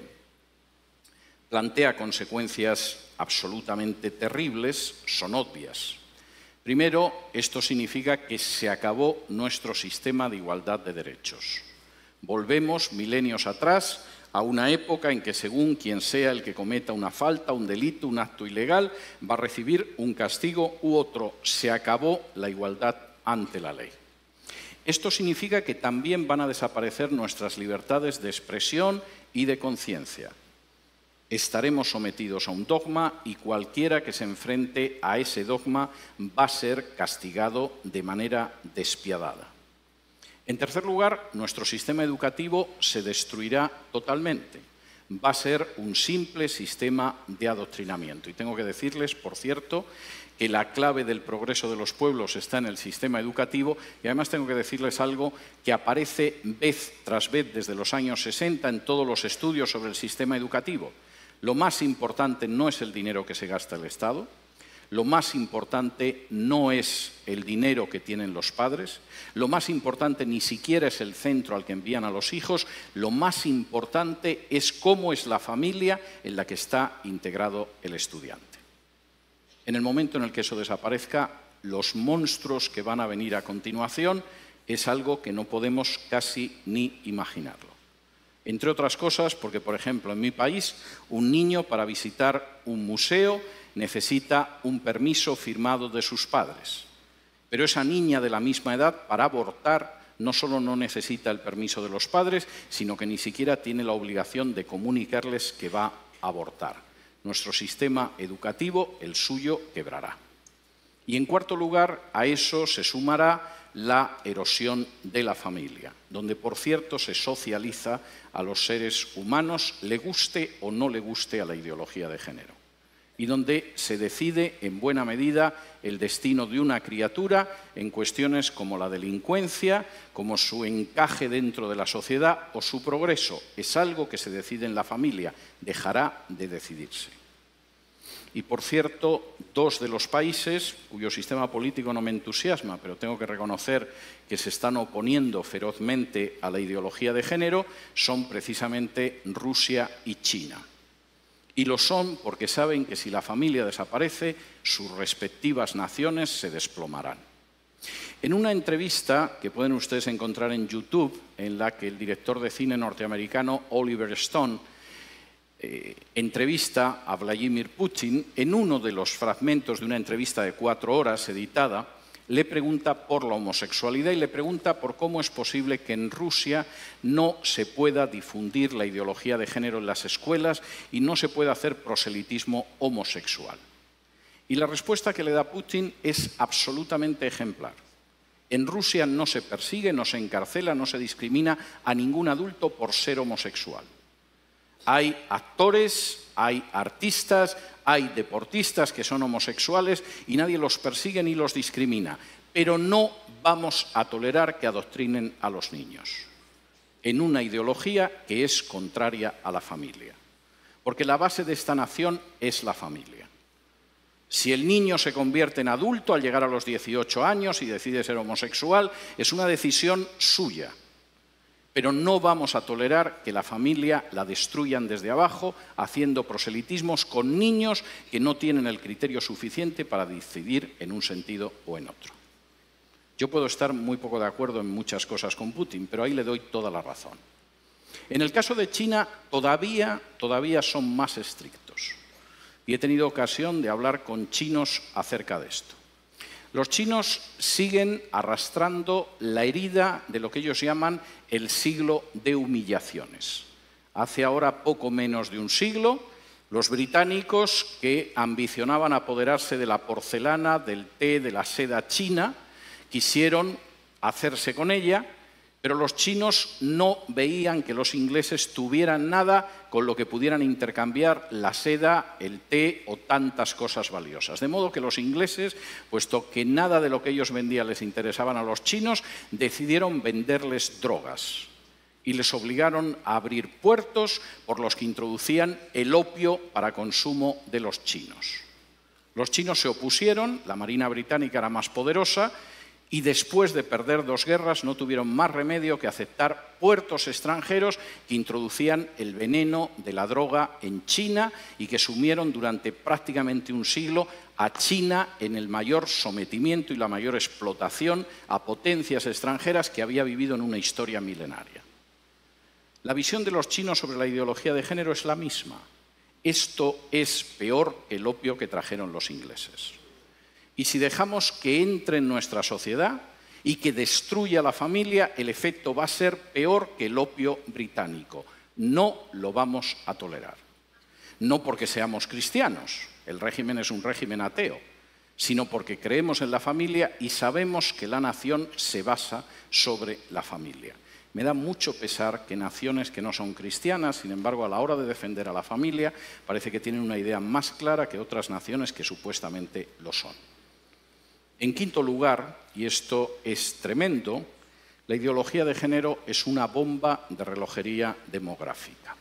plantea consecuencias absolutamente terribles son obvias. Primero, esto significa que se acabó nuestro sistema de igualdad de derechos. Volvemos milenios atrás a una época en que según quien sea el que cometa una falta, un delito, un acto ilegal, va a recibir un castigo u otro. Se acabó la igualdad ante la ley. Esto significa que también van a desaparecer nuestras libertades de expresión y de conciencia. Estaremos sometidos a un dogma y cualquiera que se enfrente a ese dogma va a ser castigado de manera despiadada. En tercer lugar, nuestro sistema educativo se destruirá totalmente. Va a ser un simple sistema de adoctrinamiento. Y tengo que decirles, por cierto, que la clave del progreso de los pueblos está en el sistema educativo y además tengo que decirles algo que aparece vez tras vez desde los años 60 en todos los estudios sobre el sistema educativo. Lo más importante no es el dinero que se gasta el Estado, lo más importante no es el dinero que tienen los padres, lo más importante ni siquiera es el centro al que envían a los hijos, lo más importante es cómo es la familia en la que está integrado el estudiante. En el momento en el que eso desaparezca, los monstruos que van a venir a continuación es algo que no podemos casi ni imaginarlo. Entre otras cosas, porque, por ejemplo, en mi país, un niño para visitar un museo necesita un permiso firmado de sus padres. Pero esa niña de la misma edad, para abortar, no solo no necesita el permiso de los padres, sino que ni siquiera tiene la obligación de comunicarles que va a abortar. Nuestro sistema educativo, el suyo, quebrará. Y en cuarto lugar, a eso se sumará la erosión de la familia, donde, por cierto, se socializa a los seres humanos, le guste o no le guste a la ideología de género, y donde se decide en buena medida el destino de una criatura en cuestiones como la delincuencia, como su encaje dentro de la sociedad o su progreso. Es algo que se decide en la familia, dejará de decidirse. Y, por cierto, dos de los países cuyo sistema político no me entusiasma, pero tengo que reconocer que se están oponiendo ferozmente a la ideología de género, son precisamente Rusia y China. Y lo son porque saben que si la familia desaparece, sus respectivas naciones se desplomarán. En una entrevista que pueden ustedes encontrar en YouTube, en la que el director de cine norteamericano Oliver Stone entrevista a Vladimir Putin, en uno de los fragmentos de una entrevista de 4 horas editada, le pregunta por la homosexualidad y le pregunta por cómo es posible que en Rusia no se pueda difundir la ideología de género en las escuelas y no se pueda hacer proselitismo homosexual. Y la respuesta que le da Putin es absolutamente ejemplar. En Rusia no se persigue, no se encarcela, no se discrimina a ningún adulto por ser homosexual. Hay actores, hay artistas, hay deportistas que son homosexuales y nadie los persigue ni los discrimina. Pero no vamos a tolerar que adoctrinen a los niños en una ideología que es contraria a la familia. Porque la base de esta nación es la familia. Si el niño se convierte en adulto al llegar a los 18 años y decide ser homosexual, es una decisión suya. Pero no vamos a tolerar que la familia la destruyan desde abajo, haciendo proselitismos con niños que no tienen el criterio suficiente para decidir en un sentido o en otro. Yo puedo estar muy poco de acuerdo en muchas cosas con Putin, pero ahí le doy toda la razón. En el caso de China, todavía son más estrictos. Y he tenido ocasión de hablar con chinos acerca de esto. Los chinos siguen arrastrando la herida de lo que ellos llaman el siglo de humillaciones. Hace ahora poco menos de un siglo, los británicos que ambicionaban apoderarse de la porcelana, del té, de la seda china, quisieron hacerse con ella, pero los chinos no veían que los ingleses tuvieran nada con lo que pudieran intercambiar la seda, el té o tantas cosas valiosas. De modo que los ingleses, puesto que nada de lo que ellos vendían les interesaban a los chinos, decidieron venderles drogas y les obligaron a abrir puertos por los que introducían el opio para consumo de los chinos. Los chinos se opusieron, la Marina británica era más poderosa, y después de perder 2 guerras no tuvieron más remedio que aceptar puertos extranjeros que introducían el veneno de la droga en China y que sumieron durante prácticamente un siglo a China en el mayor sometimiento y la mayor explotación a potencias extranjeras que había vivido en una historia milenaria. La visión de los chinos sobre la ideología de género es la misma. Esto es peor que el opio que trajeron los ingleses. Y si dejamos que entre en nuestra sociedad y que destruya la familia, el efecto va a ser peor que el opio británico. No lo vamos a tolerar. No porque seamos cristianos, el régimen es un régimen ateo, sino porque creemos en la familia y sabemos que la nación se basa sobre la familia. Me da mucho pesar que naciones que no son cristianas, sin embargo, a la hora de defender a la familia, parece que tienen una idea más clara que otras naciones que supuestamente lo son. En quinto lugar, y esto es tremendo, la ideología de género es una bomba de relojería demográfica.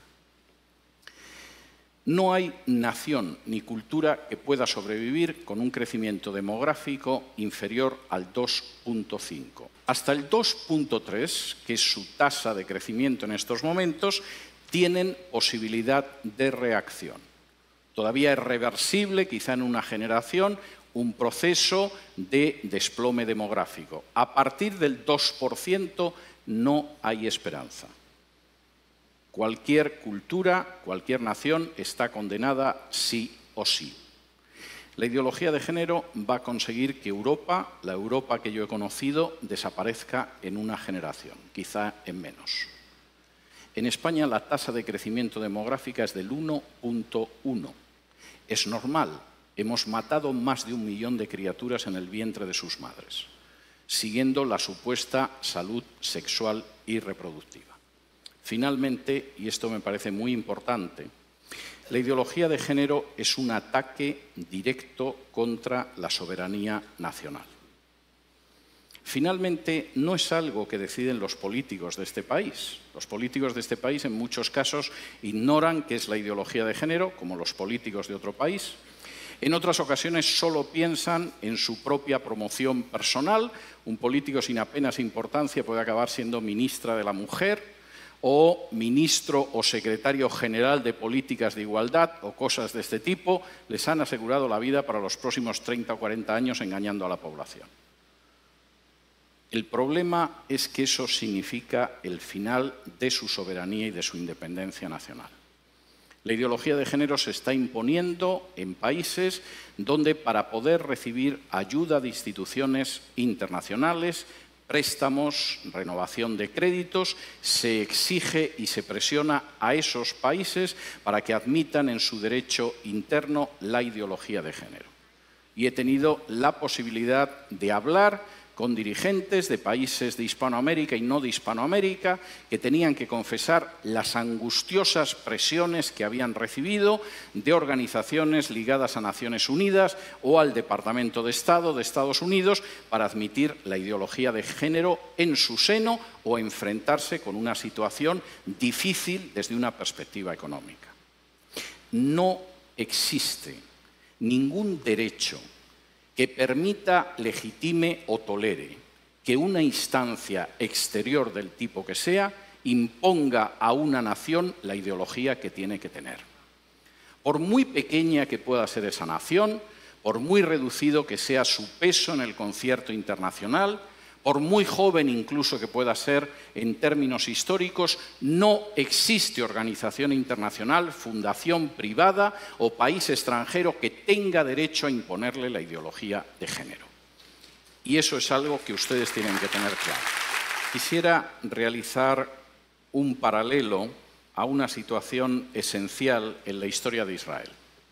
No hay nación ni cultura que pueda sobrevivir con un crecimiento demográfico inferior al 2,5. Hasta el 2,3, que es su tasa de crecimiento en estos momentos, tienen posibilidad de reacción. Todavía es reversible, quizá en una generación, un proceso de desplome demográfico. A partir del 2% no hay esperanza. Cualquier cultura, cualquier nación está condenada sí o sí. La ideología de género va a conseguir que Europa, la Europa que yo he conocido, desaparezca en una generación, quizá en menos. En España la tasa de crecimiento demográfica es del 1,1. Es normal. Hemos matado más de 1 millón de criaturas en el vientre de sus madres, siguiendo la supuesta salud sexual y reproductiva. Finalmente, y esto me parece muy importante, la ideología de género es un ataque directo contra la soberanía nacional. Finalmente, no es algo que deciden los políticos de este país. Los políticos de este país, en muchos casos, ignoran qué es la ideología de género, como los políticos de otro país. En otras ocasiones solo piensan en su propia promoción personal. Un político sin apenas importancia puede acabar siendo ministra de la Mujer o ministro o secretario general de políticas de igualdad o cosas de este tipo. Les han asegurado la vida para los próximos 30 o 40 años engañando a la población. El problema es que eso significa el final de su soberanía y de su independencia nacional. La ideología de género se está imponiendo en países donde para poder recibir ayuda de instituciones internacionales, préstamos, renovación de créditos, se exige y se presiona a esos países para que admitan en su derecho interno la ideología de género. Y he tenido la posibilidad de hablar con dirigentes de países de Hispanoamérica y no de Hispanoamérica que tenían que confesar las angustiosas presiones que habían recibido de organizaciones ligadas a Naciones Unidas o al Departamento de Estado de Estados Unidos para admitir la ideología de género en su seno o enfrentarse con una situación difícil desde una perspectiva económica. No existe ningún derecho que permita, legitime o tolere que una instancia exterior del tipo que sea imponga a una nación la ideología que tiene que tener. Por muy pequeña que pueda ser esa nación, por muy reducido que sea su peso en el concierto internacional, por muy joven incluso que pueda ser en términos históricos, no existe organización internacional, fundación privada o país extranjero que tenga derecho a imponerle la ideología de género. Y eso es algo que ustedes tienen que tener claro. Quisiera realizar un paralelo a una situación esencial en la historia de Israel.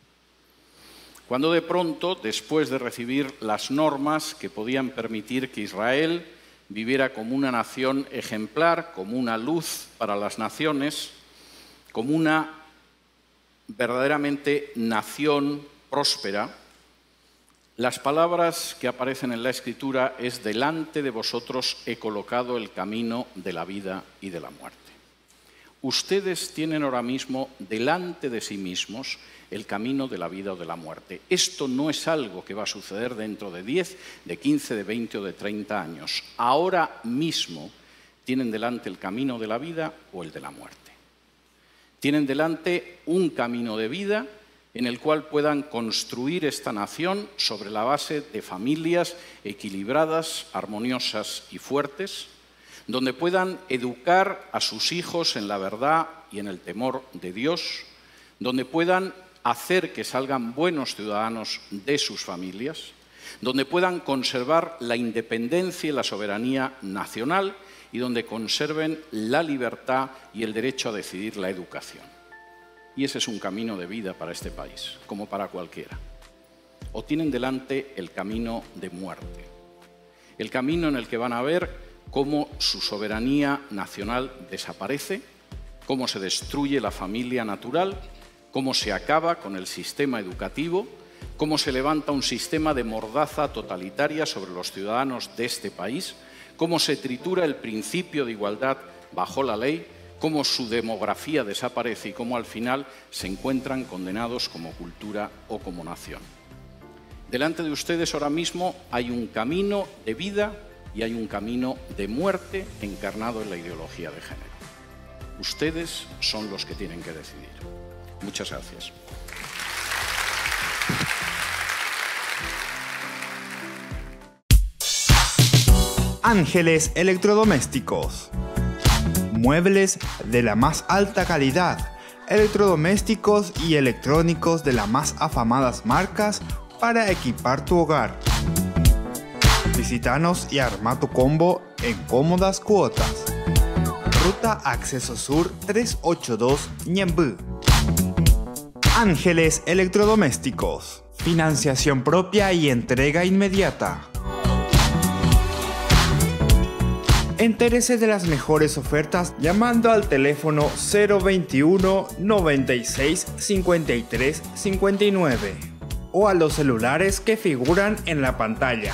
Cuando de pronto, después de recibir las normas que podían permitir que Israel viviera como una nación ejemplar, como una luz para las naciones, como una verdaderamente nación próspera, las palabras que aparecen en la Escritura es: delante de vosotros he colocado el camino de la vida y de la muerte. Ustedes tienen ahora mismo delante de sí mismos el camino de la vida o de la muerte. Esto no es algo que va a suceder dentro de 10, de 15, de 20 o de 30 años. Ahora mismo tienen delante el camino de la vida o el de la muerte. Tienen delante un camino de vida en el cual puedan construir esta nación sobre la base de familias equilibradas, armoniosas y fuertes, donde puedan educar a sus hijos en la verdad y en el temor de Dios, donde puedan hacer que salgan buenos ciudadanos de sus familias, donde puedan conservar la independencia y la soberanía nacional y donde conserven la libertad y el derecho a decidir la educación. Y ese es un camino de vida para este país, como para cualquiera. O tienen delante el camino de muerte, el camino en el que van a ver cómo su soberanía nacional desaparece, cómo se destruye la familia natural, cómo se acaba con el sistema educativo, cómo se levanta un sistema de mordaza totalitaria sobre los ciudadanos de este país, cómo se tritura el principio de igualdad bajo la ley, cómo su demografía desaparece y cómo al final se encuentran condenados como cultura o como nación. Delante de ustedes ahora mismo hay un camino de vida y hay un camino de muerte encarnado en la ideología de género. Ustedes son los que tienen que decidir. Muchas gracias. Ángeles Electrodomésticos. Muebles de la más alta calidad, electrodomésticos y electrónicos de las más afamadas marcas para equipar tu hogar. Visítanos y arma tu combo en cómodas cuotas. Ruta Acceso Sur 382 Ñemby. Ángeles Electrodomésticos. Financiación propia y entrega inmediata. Entérese de las mejores ofertas llamando al teléfono 021 96 53 59 o a los celulares que figuran en la pantalla.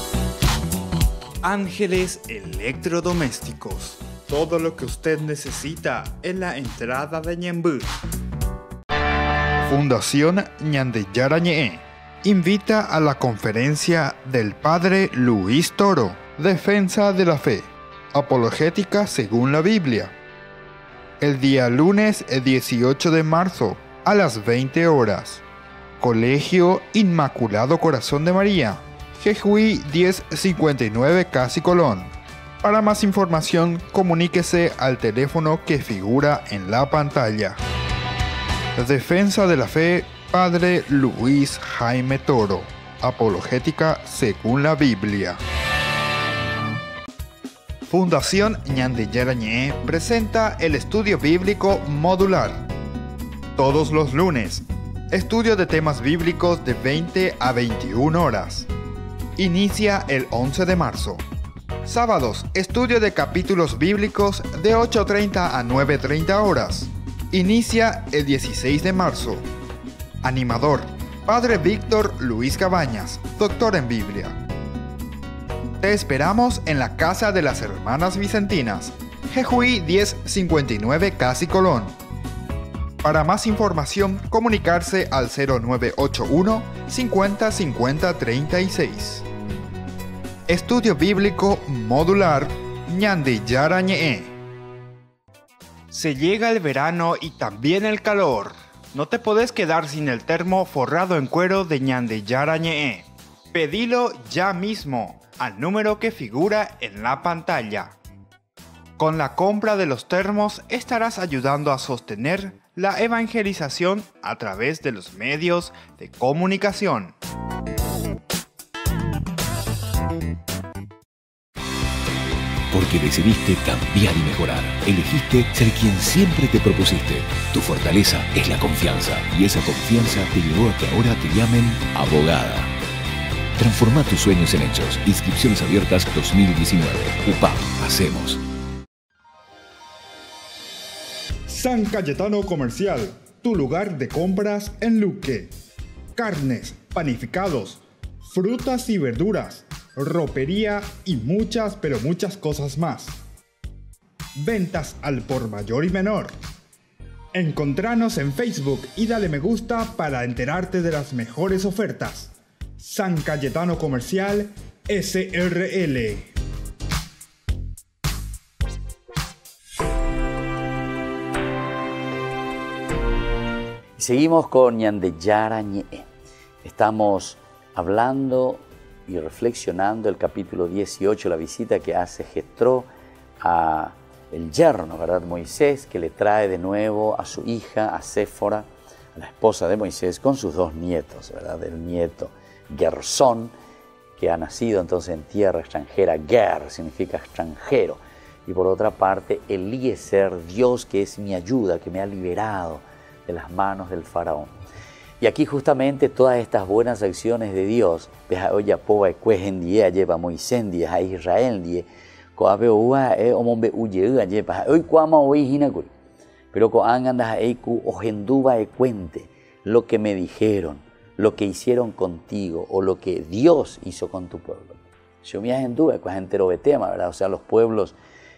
Ángeles Electrodomésticos. Todo lo que usted necesita en la entrada de Ñemby. Fundación Ñandeyara Ñe'e invita a la conferencia del Padre Luis Toro, Defensa de la Fe, Apologética según la Biblia. El día lunes 18 de marzo a las 20 horas. Colegio Inmaculado Corazón de María, Jejuí 1059 Casi Colón. Para más información, comuníquese al teléfono que figura en la pantalla. Defensa de la Fe, Padre Luis Jaime Toro, Apologética según la Biblia. Fundación Ñandeyara Ñe'e presenta el estudio bíblico modular. Todos los lunes, estudio de temas bíblicos de 20 a 21 horas. Inicia el 11 de marzo. Sábados, estudio de capítulos bíblicos de 8:30 a 9:30 horas. Inicia el 16 de marzo. Animador, Padre Víctor Luis Cabañas, doctor en Biblia. Te esperamos en la Casa de las Hermanas Vicentinas, Jejuí 1059 Casi Colón. Para más información, comunicarse al 0981 50 50 36. Estudio Bíblico Modular Ñande Yara Ñe'e. Se llega el verano y también el calor. No te podés quedar sin el termo forrado en cuero de Ñande Yara Ñe'e. Pedilo ya mismo al número que figura en la pantalla. Con la compra de los termos estarás ayudando a sostener la evangelización a través de los medios de comunicación. Porque decidiste cambiar y mejorar. Elegiste ser quien siempre te propusiste. Tu fortaleza es la confianza. Y esa confianza te llevó a que ahora te llamen abogada. Transforma tus sueños en hechos. Inscripciones abiertas 2019. UPAP. Hacemos. San Cayetano Comercial, tu lugar de compras en Luque. Carnes, panificados, frutas y verduras, ropería y muchas, pero muchas cosas más. Ventas al por mayor y menor. Encontranos en Facebook y dale me gusta para enterarte de las mejores ofertas. San Cayetano Comercial, SRL. Seguimos con Ñande Yara Ñe'e. Estamos hablando y reflexionando el capítulo 18, la visita que hace Jetro a el yerno, ¿verdad? Moisés, que le trae de nuevo a su hija, a Séfora, la esposa de Moisés, con sus dos nietos, ¿verdad? El nieto Gersón, que ha nacido entonces en tierra extranjera. Ger significa extranjero. Y por otra parte, Eliezer, Dios que es mi ayuda, que me ha liberado de las manos del faraón. Y aquí justamente todas estas buenas acciones de Dios, lleva Moisés, a Israel, pero cuente lo que me dijeron, lo que hicieron contigo o lo que Dios hizo con tu pueblo. Yo me agenduve con enterobetema, ¿verdad? O sea, los pueblos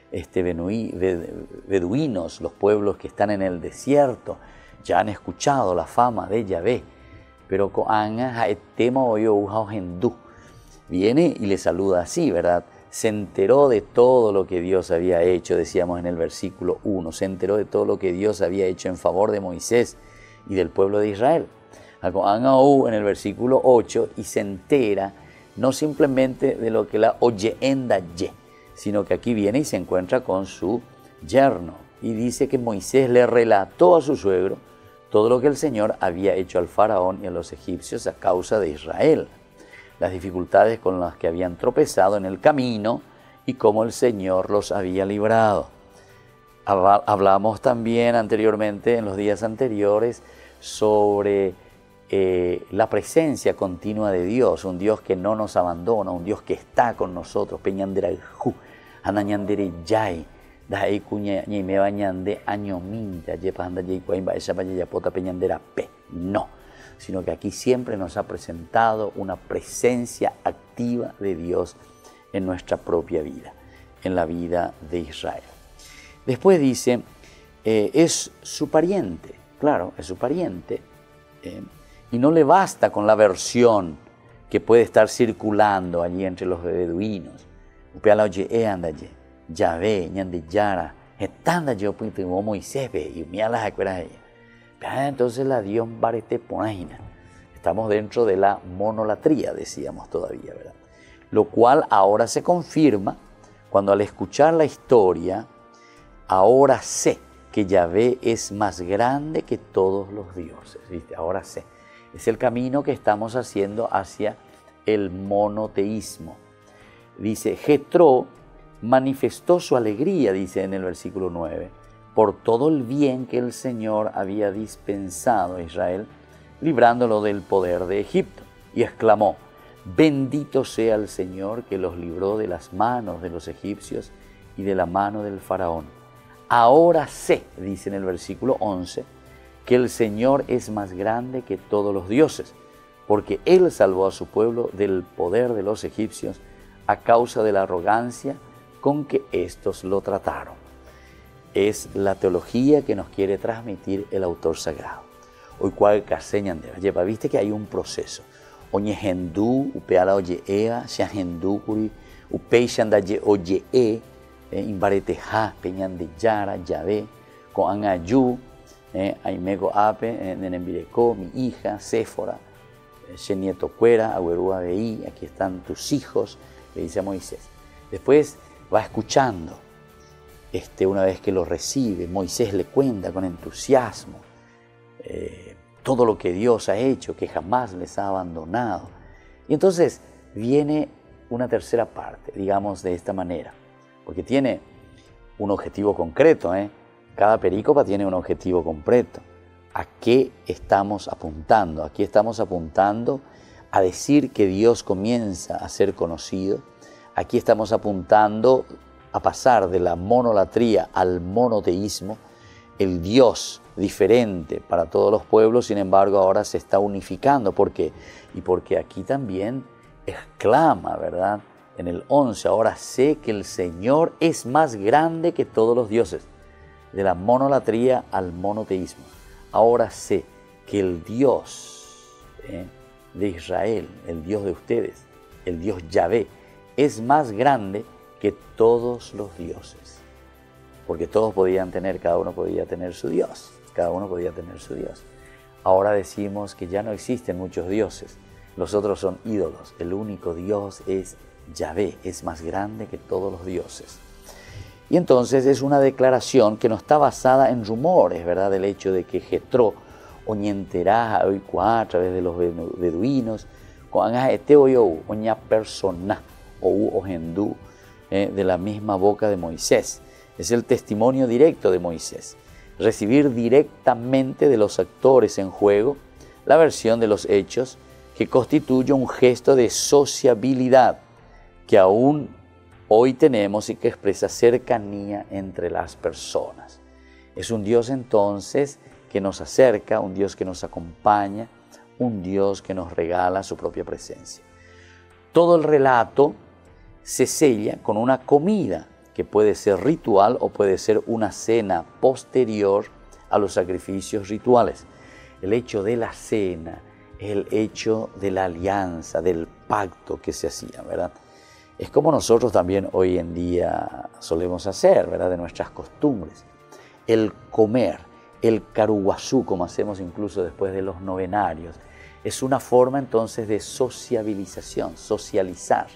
beduinos, los pueblos que están en el desierto, ya han escuchado la fama de Yahvé, pero viene y le saluda así, ¿verdad? Se enteró de todo lo que Dios había hecho, decíamos en el versículo 1, se enteró de todo lo que Dios había hecho en favor de Moisés y del pueblo de Israel. En el versículo 8, y se entera no simplemente de lo que la oye ye, sino que aquí viene y se encuentra con su yerno, y dice que Moisés le relató a su suegro todo lo que el Señor había hecho al faraón y a los egipcios a causa de Israel, las dificultades con las que habían tropezado en el camino y cómo el Señor los había librado. Hablamos también anteriormente, en los días anteriores, sobre la presencia continua de Dios, un Dios que no nos abandona, un Dios que está con nosotros. No, sino que aquí siempre nos ha presentado una presencia activa de Dios en nuestra propia vida, en la vida de Israel. Después dice, es su pariente, claro, es su pariente, y no le basta con la versión que puede estar circulando allí entre los beduinos. Yahvé, Ñande Yara, estanda yo puedo Moisés y mira las acuerdas ella. Entonces la Dios barete ponaina. Estamos dentro de la monolatría, decíamos todavía, ¿verdad? Lo cual ahora se confirma cuando al escuchar la historia, ahora sé que Yahvé es más grande que todos los dioses, ¿viste? Ahora sé. Es el camino que estamos haciendo hacia el monoteísmo. Dice, Jetro manifestó su alegría, dice en el versículo 9, por todo el bien que el Señor había dispensado a Israel, librándolo del poder de Egipto. Y exclamó, Bendito sea el Señor que los libró de las manos de los egipcios y de la mano del faraón. Ahora sé, dice en el versículo 11, que el Señor es más grande que todos los dioses, porque Él salvó a su pueblo del poder de los egipcios a causa de la arrogancia con que éstos lo trataron. Es la teología que nos quiere transmitir el autor sagrado. Hoy cual caseñandera, lleva, viste que hay un proceso. Oñe hendú, upeala oye ea, xa hendú curi, upeixanda ye oye imbareteja, peñan de yara, yavé, con ayú, aimego ape, nenembireco, mi hija, Séfora, nieto cuera, agüerúa veí, aquí están tus hijos, le dice a Moisés. Después va escuchando, una vez que lo recibe, Moisés le cuenta con entusiasmo todo lo que Dios ha hecho, que jamás les ha abandonado. Y entonces viene una tercera parte, digamos de esta manera, porque tiene un objetivo concreto, Cada perícopa tiene un objetivo concreto. ¿A qué estamos apuntando? Aquí estamos apuntando a decir que Dios comienza a ser conocido. Aquí estamos apuntando a pasar de la monolatría al monoteísmo. El Dios diferente para todos los pueblos, sin embargo, ahora se está unificando. ¿Por qué? Y porque aquí también exclama, ¿verdad? En el 11, ahora sé que el Señor es más grande que todos los dioses. De la monolatría al monoteísmo. Ahora sé que el Dios de Israel, el Dios de ustedes, el Dios Yahvé, es más grande que todos los dioses. Porque todos podían tener, cada uno podía tener su Dios. Cada uno podía tener su Dios. Ahora decimos que ya no existen muchos dioses. Los otros son ídolos. El único Dios es Yahvé, es más grande que todos los dioses. Y entonces es una declaración que no está basada en rumores, ¿verdad? Del hecho de que Jetro, oñenterá, a través de los beduinos, oña persona, o ogendú, de la misma boca de Moisés. Es el testimonio directo de Moisés. Recibir directamente de los actores en juego la versión de los hechos que constituye un gesto de sociabilidad que aún hoy tenemos y que expresa cercanía entre las personas. Es un Dios entonces que nos acerca, un Dios que nos acompaña, un Dios que nos regala su propia presencia. Todo el relato se sella con una comida que puede ser ritual o puede ser una cena posterior a los sacrificios rituales. El hecho de la cena es el hecho de la alianza, del pacto que se hacía, ¿verdad? Es como nosotros también hoy en día solemos hacer, ¿verdad? De nuestras costumbres. El comer, el caruguazú, como hacemos incluso después de los novenarios, es una forma entonces de sociabilización, socializar.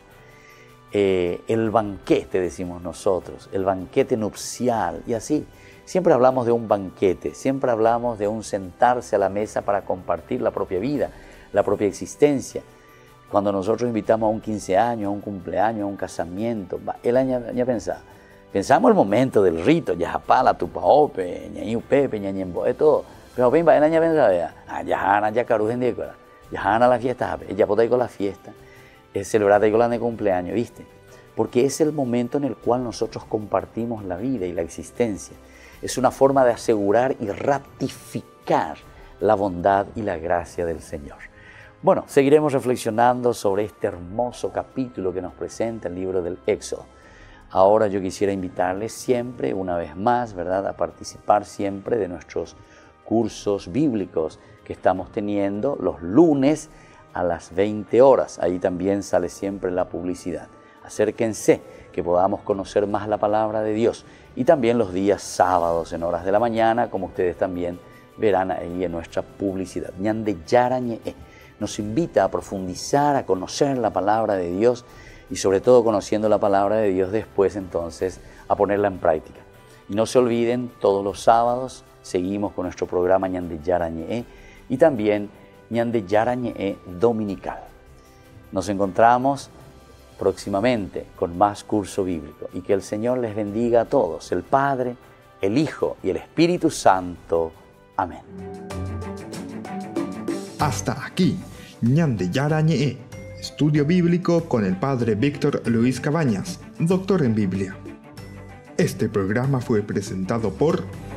El banquete, decimos nosotros, el banquete nupcial, y así. Siempre hablamos de un banquete, siempre hablamos de un sentarse a la mesa para compartir la propia vida, la propia existencia. Cuando nosotros invitamos a un 15 años, a un cumpleaños, a un casamiento, el año ya pensamos el momento del rito, ya japala, tupaope, ñañu pepe, ñañembo, todo. Pero ven, el año pensaba, ya carujen de cola, ya la fiesta, ya puede ir con la fiesta, celebrar con la de cumpleaños, ¿viste? Porque es el momento en el cual nosotros compartimos la vida y la existencia. Es una forma de asegurar y ratificar la bondad y la gracia del Señor. Bueno, seguiremos reflexionando sobre este hermoso capítulo que nos presenta el libro del Éxodo. Ahora yo quisiera invitarles siempre, una vez más, ¿verdad?, a participar siempre de nuestros cursos bíblicos que estamos teniendo los lunes a las 20 horas. Ahí también sale siempre la publicidad. Acérquense, que podamos conocer más la palabra de Dios. Y también los días sábados en horas de la mañana, como ustedes también verán ahí en nuestra publicidad. Ñande Yarañe nos invita a profundizar, a conocer la palabra de Dios y sobre todo conociendo la palabra de Dios después entonces a ponerla en práctica. Y no se olviden, todos los sábados seguimos con nuestro programa Ñande Yarañe y también Ñande Yarañe dominical. Nos encontramos próximamente con más curso bíblico y que el Señor les bendiga a todos, el Padre, el Hijo y el Espíritu Santo. Amén. Hasta aquí, Ñande Yarañe, Estudio Bíblico con el Padre Víctor Luis Cabañas, doctor en Biblia. Este programa fue presentado por